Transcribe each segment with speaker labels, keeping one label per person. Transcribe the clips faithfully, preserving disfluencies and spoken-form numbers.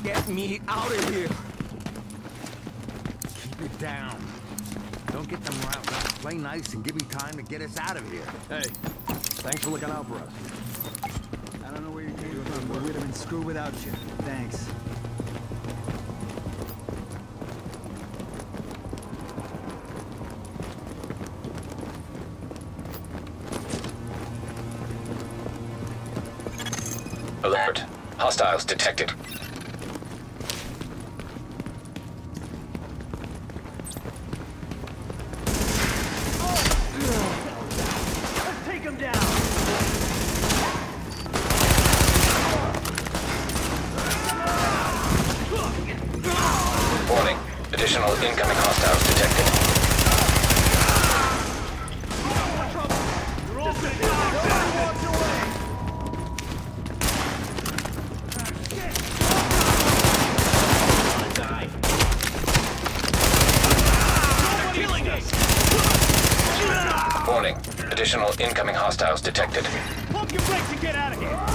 Speaker 1: Get me out of here! Keep it down. Don't get them riled up. Play nice and give me time to get us out of here.
Speaker 2: Hey, thanks for looking out for us.
Speaker 3: I don't know where you came from, but we'd have been screwed without you. Thanks.
Speaker 4: Alert. Hostiles detected.
Speaker 3: Let's take him down!
Speaker 4: Warning. Additional incoming hostiles detected.
Speaker 3: You're all set. Nobody walks away!
Speaker 4: Warning. Additional incoming hostiles detected.
Speaker 3: Pump your brakes and get out of here!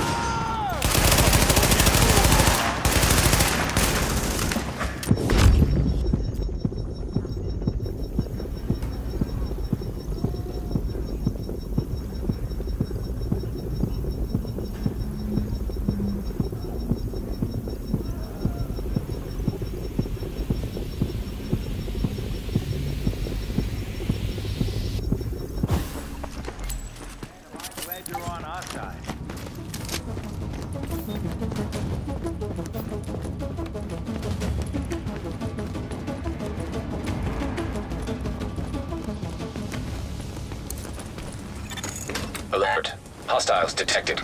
Speaker 3: Glad you're on our side.
Speaker 4: Alert. Hostiles detected.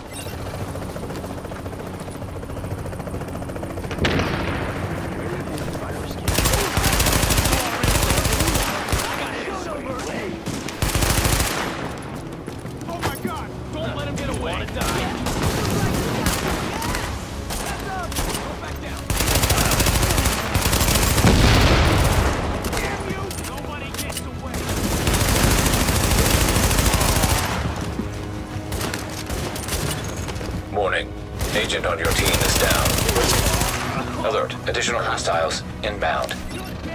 Speaker 3: Oh my God! Don't let him get away! Wanna die? Heads up! Go back down! Damn you! Nobody gets away!
Speaker 4: Warning. Agent on your team is down. Alert. Additional hostiles inbound.